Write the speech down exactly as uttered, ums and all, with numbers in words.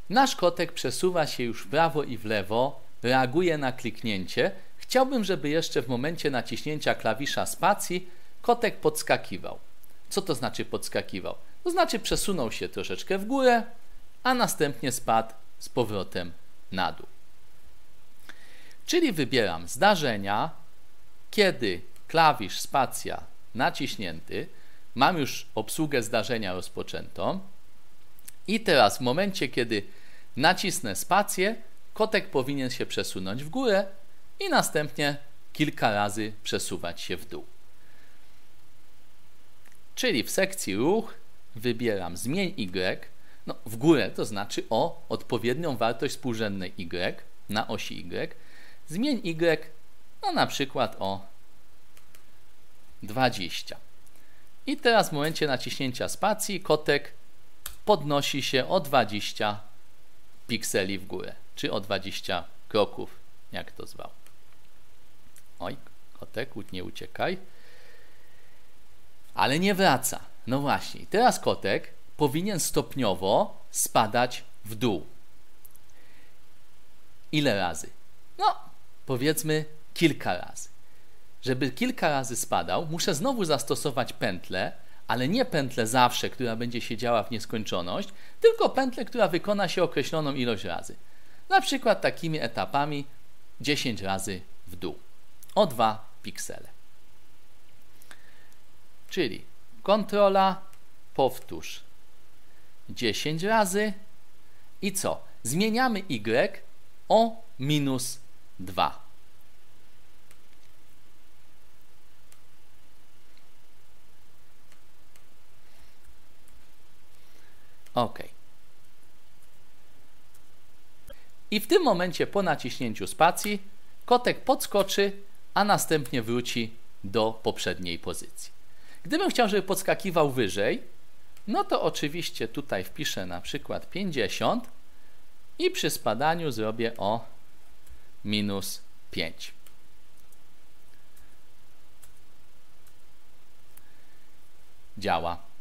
Nasz kotek przesuwa się już w prawo i w lewo, reaguje na kliknięcie. Chciałbym, żeby jeszcze w momencie naciśnięcia klawisza spacji kotek podskakiwał. Co to znaczy podskakiwał? To znaczy przesunął się troszeczkę w górę, a następnie spadł z powrotem na dół. Czyli wybieram zdarzenia, kiedy klawisz spacja naciśnięty, mam już obsługę zdarzenia rozpoczętą i teraz w momencie, kiedy nacisnę spację, kotek powinien się przesunąć w górę i następnie kilka razy przesuwać się w dół. Czyli w sekcji ruch wybieram zmień Y, no w górę, to znaczy o odpowiednią wartość współrzędnej Y na osi Y. Zmień Y, no na przykład o dwadzieścia. I teraz w momencie naciśnięcia spacji kotek podnosi się o dwadzieścia pikseli w górę, czy o dwadzieścia kroków, jak to zwał. Oj, kotek, nie uciekaj. Ale nie wraca. No właśnie, teraz kotek powinien stopniowo spadać w dół. Ile razy? No, powiedzmy kilka razy. Żeby kilka razy spadał, muszę znowu zastosować pętlę, ale nie pętlę zawsze, która będzie się działa w nieskończoność, tylko pętlę, która wykona się określoną ilość razy. Na przykład takimi etapami dziesięć razy w dół. O dwa piksele. Czyli kontrola, powtórz dziesięć razy i co? Zmieniamy Y o minus dwa. OK. I w tym momencie po naciśnięciu spacji kotek podskoczy, a następnie wróci do poprzedniej pozycji. Gdybym chciał, żeby podskakiwał wyżej, no to oczywiście tutaj wpiszę na przykład pięćdziesiąt i przy spadaniu zrobię o minus pięć. Działa.